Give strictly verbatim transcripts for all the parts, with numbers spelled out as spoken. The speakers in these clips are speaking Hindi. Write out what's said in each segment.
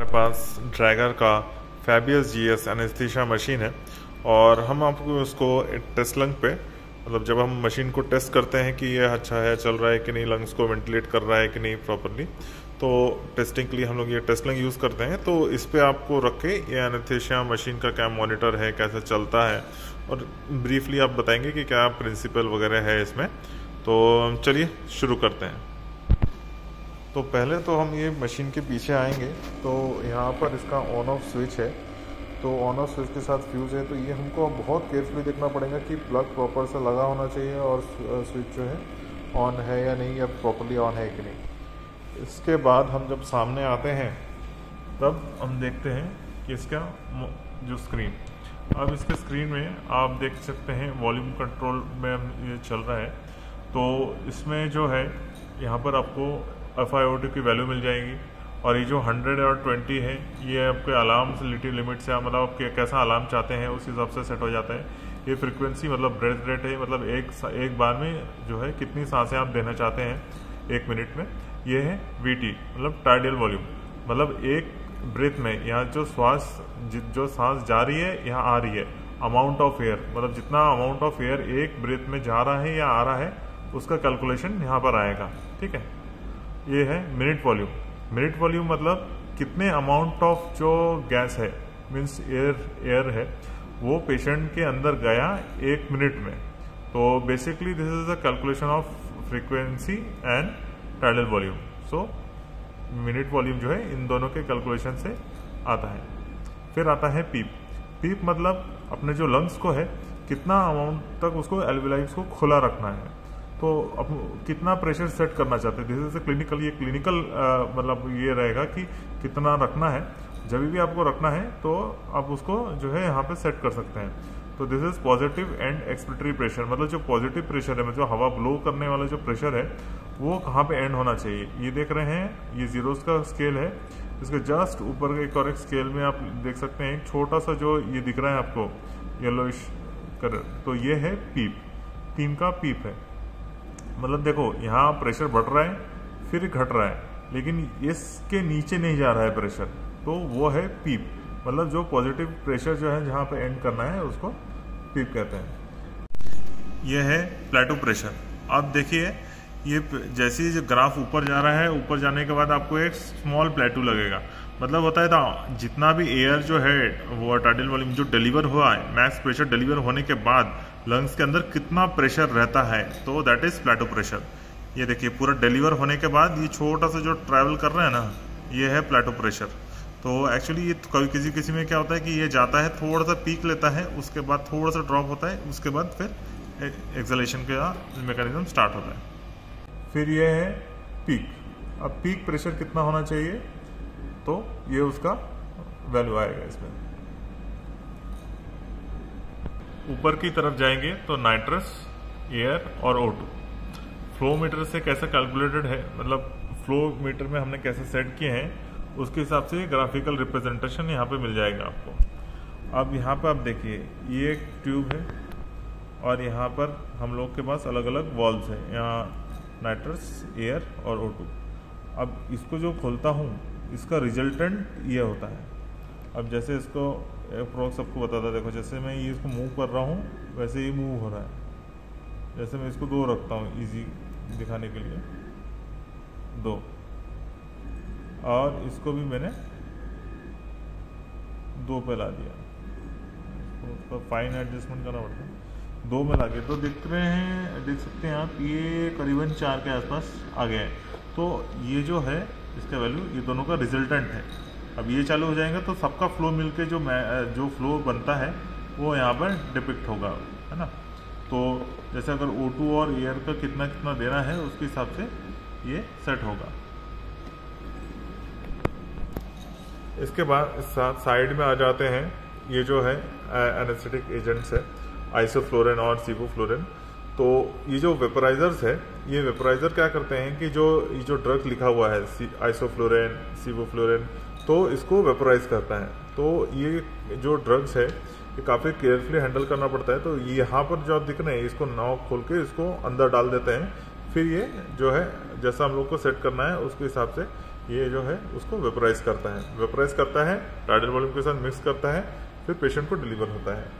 हमारे पास ड्रैगर का Fabius G S anaesthesia machine है और हम आपको उसको टेस्ट लंग पे मतलब जब हम मशीन को टेस्ट करते हैं कि ये अच्छा है, चल रहा है कि नहीं, लंग्स को वेंटिलेट कर रहा है कि नहीं प्रॉपरली, तो टेस्टिंग के लिए हम लोग ये टेस्ट लंग यूज़ करते हैं। तो इस पे आपको रख के ये एनेस्थीसिया मशीन का क्या मॉनिटर है, कैसे चलता है और ब्रीफली आप बताएंगे कि क्या प्रिंसिपल वगैरह है इसमें। तो चलिए शुरू करते हैं। तो पहले तो हम ये मशीन के पीछे आएंगे तो यहाँ पर इसका ऑन ऑफ स्विच है। तो ऑन ऑफ स्विच के साथ फ्यूज़ है, तो ये हमको बहुत केयरफुली देखना पड़ेगा कि प्लग प्रॉपर से लगा होना चाहिए और स्विच जो है ऑन है या नहीं, या प्रॉपरली ऑन है कि नहीं। इसके बाद हम जब सामने आते हैं तब हम देखते हैं कि इसका जो स्क्रीन, अब इसके स्क्रीन में आप देख सकते हैं वॉल्यूम कंट्रोल में ये चल रहा है। तो इसमें जो है यहाँ पर आपको एफ आई ओ टी की वैल्यू मिल जाएगी और ये जो हंड्रेड और ट्वेंटी है ये आपके अलार्म लिटिव लिमिट से मतलब आप कैसा अलार्म चाहते हैं उस हिसाब से सेट हो जाता है। ये फ्रीक्वेंसी मतलब ब्रेथ रेट है, मतलब एक एक बार में जो है कितनी सांसें आप देना चाहते हैं एक मिनट में। ये है वी टी मतलब टार्डियल वॉल्यूम, मतलब एक ब्रेथ में यहाँ जो श्वास जो सांस जा रही है यहाँ आ रही है, अमाउंट ऑफ एयर मतलब जितना अमाउंट ऑफ एयर एक ब्रेथ में जा रहा है या आ रहा है उसका कैलकुलेशन यहाँ पर आएगा। ठीक है, ये है मिनट वॉल्यूम। मिनट वॉल्यूम मतलब कितने अमाउंट ऑफ जो गैस है मीन्स एयर एयर है वो पेशेंट के अंदर गया एक मिनट में। तो basically this is the calculation of frequency and tidal volume. So minute volume जो है इन दोनों के कैलकुलेशन से आता है। फिर आता है पीप। पीप मतलब अपने जो लंग्स को है कितना अमाउंट तक उसको एल्वेलाइज को खुला रखना है, तो अब कितना प्रेशर सेट करना चाहते हैं। दिस इज ए क्लिनिकल, ये क्लिनिकल मतलब ये रहेगा कि कितना रखना है। जब भी आपको रखना है तो आप उसको जो है यहाँ पे सेट कर सकते हैं। तो this is positive end expiratory pressure, मतलब जो पॉजिटिव प्रेशर है मतलब हवा ब्लो करने वाला जो प्रेशर है वो कहाँ पे एंड होना चाहिए। ये देख रहे हैं ये जीरोस का स्केल है, इसके जस्ट ऊपर एक और एक स्केल में आप देख सकते हैं एक छोटा सा जो ये दिख रहा है आपको येलोइश कलर, तो ये है पीप, तीन का पीप है। मतलब देखो यहाँ प्रेशर बढ़ रहा है फिर घट रहा है लेकिन इसके नीचे नहीं जा रहा है प्रेशर, तो वो है पीप। मतलब जो पॉजिटिव प्रेशर जो है जहाँ पे एंड करना है उसको पीप कहते हैं। ये है प्लेटो प्रेशर। आप देखिए ये जैसे ही जो ग्राफ ऊपर जा रहा है, ऊपर जाने के बाद आपको एक स्मॉल प्लेटो लगेगा। मतलब होता है था जितना भी एयर जो है वो टार्डियल वॉल्यूम जो डिलीवर हुआ है, मैक्स प्रेशर डिलीवर होने के बाद लंग्स के अंदर कितना प्रेशर रहता है, तो दैट इज प्लेटो प्रेशर। ये देखिए पूरा डिलीवर होने के बाद ये छोटा सा जो ट्रैवल कर रहा है ना, ये है प्लेटो प्रेशर। तो एक्चुअली ये कभी किसी किसी में क्या होता है कि ये जाता है थोड़ा सा पीक लेता है, उसके बाद थोड़ा सा ड्रॉप होता है, उसके बाद फिर एक्सलेशन का मैकेनिज्म स्टार्ट होता है। फिर ये है पीक। अब पीक प्रेशर कितना होना चाहिए, तो ये उसका वैल्यू आएगा इसमें। ऊपर की तरफ जाएंगे तो नाइट्रस, एयर और ओ टू। फ्लो मीटर से कैसे कैलकुलेटेड है, मतलब फ्लो मीटर में हमने कैसे सेट किए हैं उसके हिसाब से ग्राफिकल रिप्रेजेंटेशन यहाँ पे मिल जाएगा आपको। अब यहाँ पर आप देखिए ये एक ट्यूब है और यहाँ पर हम लोग के पास अलग अलग वॉल्व्स हैं, यहाँ नाइट्रस, एयर और ओ टू। अब इसको जो खोलता हूँ इसका रिजल्टेंट ये होता है। अब जैसे इसको अप्रोक्स सबको बताता, देखो जैसे मैं ये इसको मूव कर रहा हूँ वैसे ये मूव हो रहा है। जैसे मैं इसको दो रखता हूँ इजी दिखाने के लिए, दो, और इसको भी मैंने दो पे ला दिया, इसको फाइन एडजस्टमेंट करना पड़ता है, दो में ला के तो देख रहे हैं, देख सकते हैं आप ये करीबन चार के आसपास आ गया है। तो ये जो है इसका वैल्यू ये दोनों का रिजल्टेंट है। अब ये चालू हो जाएगा तो सबका फ्लो मिलके जो जो फ्लो बनता है वो यहाँ पर डिपिक्ट होगा, है ना। तो जैसे अगर ओ टू और एयर का कितना कितना देना है उसके हिसाब से ये सेट होगा। इसके बाद साइड में आ जाते हैं, ये जो है एनेस्थेटिक एजेंट्स है, आइसोफ्लोरिन और सिवोफ्लोरिन। तो ये जो वेपोराइजर्स है, ये वेपोराइजर क्या करते हैं कि जो ये जो ड्रग लिखा हुआ है आइसोफ्लोरिन, सिवोफ्लोरिन, तो इसको वेपोराइज करता है। तो ये जो ड्रग्स है ये काफ़ी केयरफुली हैंडल करना पड़ता है। तो यहाँ पर जो आप दिख रहे हैं इसको नाव खोल के इसको अंदर डाल देते हैं, फिर ये जो है जैसा हम लोग को सेट करना है उसके हिसाब से ये जो है उसको वेपराइज करता है वेपराइज करता है टाइडल वॉल्यूम के साथ मिक्स करता है, फिर पेशेंट को डिलीवर होता है।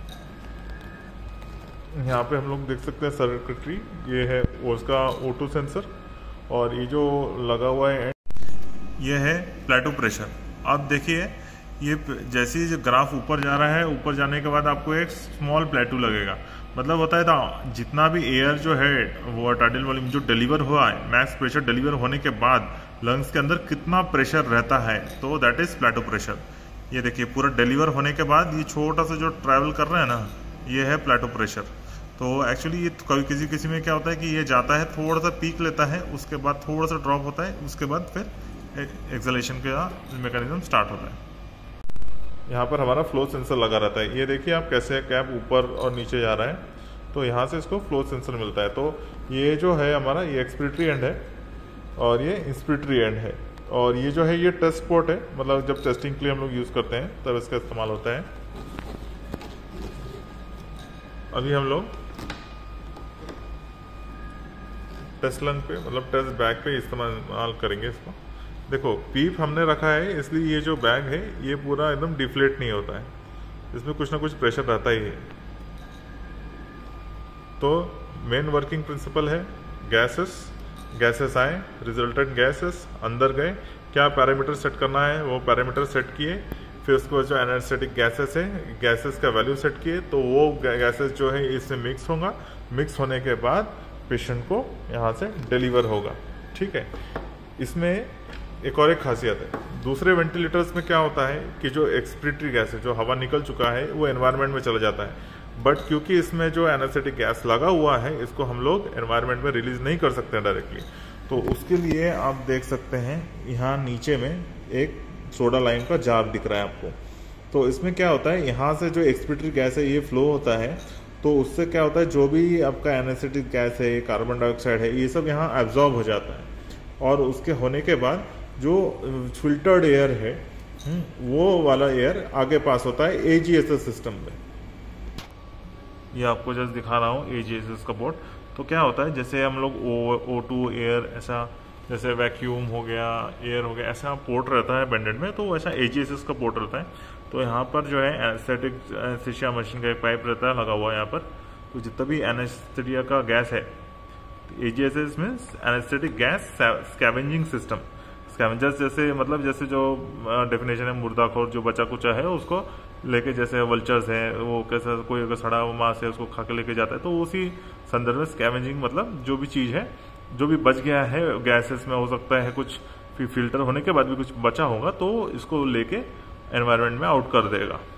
यहाँ पे हम लोग देख सकते हैं सर्किटरी, ये है उसका ओ टू सेंसर, और ये जो लगा हुआ है ये है प्लेटो प्रेशर। आप देखिए ये जैसे ही जो ग्राफ ऊपर जा रहा है, ऊपर जाने के बाद आपको एक स्मॉल प्लेटो लगेगा, मतलब होता है था जितना भी एयर जो है वो टाइडल वॉल्यूम जो डिलीवर हुआ है, मैक्स प्रेशर डिलीवर होने के बाद लंग्स के अंदर कितना प्रेशर रहता है, तो दैट इज प्लेटो प्रेशर। ये देखिए पूरा डिलीवर होने के बाद ये छोटा सा जो ट्रैवल कर रहा है ना, ये है प्लेटो प्रेशर। तो एक्चुअली ये कभी किसी किसी में क्या होता है कि ये जाता है, थोड़ा सा पीक लेता है, उसके बाद थोड़ा सा ड्रॉप होता है, उसके बाद फिर एक्सेलेरेशन का मैकेनिज्म स्टार्ट होता है। यहाँ पर हमारा फ्लो सेंसर लगा रहता है। ये देखिए आप कैसे कैप ऊपर और नीचे जा रहा है, तो यहाँ से इसको फ्लो सेंसर मिलता है। तो ये जो है हमारा ये एक्सपिरेटरी एंड है और ये इंस्पिरेटरी एंड है, और ये जो है ये टेस्ट पोर्ट है, मतलब जब टेस्टिंग के लिए हम लोग यूज़ करते हैं तब इसका इस्तेमाल होता है। अभी हम लोग टेस्ट लंग पे मतलब टेस्ट बैग पे इस्तेमाल करेंगे इसको। देखो पीप हमने रखा है, इसलिए ये जो बैग है ये पूरा एकदम डिफ्लेट नहीं होता है, इसमें कुछ ना कुछ प्रेशर रहता ही है। तो मेन वर्किंग प्रिंसिपल है गैसेस, गैसेस आए, रिजल्टेंट गैसेस अंदर गए, क्या पैरामीटर सेट करना है वो पैरामीटर सेट किए, फिर उसके बाद जो एनास्थेटिक गैसेस है गैसेस का वैल्यू सेट किए, तो वो गैसेस जो है इससे मिक्स होगा, मिक्स होने के बाद पेशेंट को यहाँ से डिलीवर होगा। ठीक है, इसमें एक और एक खासियत है, दूसरे वेंटिलेटर्स में क्या होता है कि जो एक्सपिरेटरी गैस है, जो हवा निकल चुका है वो एनवायरनमेंट में चला जाता है, बट क्योंकि इसमें जो एनास्थेटिक गैस लगा हुआ है इसको हम लोग एनवायरनमेंट में रिलीज नहीं कर सकते हैं डायरेक्टली। तो उसके लिए आप देख सकते हैं यहाँ नीचे में एक सोडा लाइम का जार दिख रहा है आपको। तो इसमें क्या होता है, यहाँ से जो एक्सपिरेटरी गैस है ये फ्लो होता है, तो उससे क्या होता है जो भी आपका एनास्थेटिक गैस है, कार्बन डाइऑक्साइड है, ये सब यहाँ एब्जॉर्ब हो जाता है, और उसके होने के बाद जो फिल्टर्ड एयर है वो वाला एयर आगे पास होता है A G S S system में। ये आपको जस्ट दिखा रहा हूँ ए जी एस एस का पोर्ट। तो क्या होता है जैसे हम लोग ओ टू एयर, ऐसा जैसे वैक्यूम हो गया, एयर हो गया, ऐसा पोर्ट रहता है बैंडेड में, तो वैसा ए जी एस एस का पोर्ट रहता है। तो यहाँ पर जो है एनेस्थेटिक एनेस्थीसिया मशीन का एक पाइप रहता है लगा हुआ है यहाँ पर, तो जितना भी एनेस्थीसिया का गैस है, A G S S means anaesthetic gas scavenging system. Scavengers जैसे मतलब जैसे जो डेफिनेशन है मुर्दाखोर जो बचा कुचा है उसको लेके, जैसे वल्चर्स है वो कैसे कोई अगर सड़ा हुआ मांस है उसको खा के लेके जाता है, तो उसी संदर्भ में स्कैवेंजिंग मतलब जो भी चीज़ है जो भी बच गया है गैसेस में, हो सकता है कुछ फिर फिल्टर होने के बाद भी कुछ बचा होगा तो इसको लेके एनवायरनमेंट में आउट कर देगा।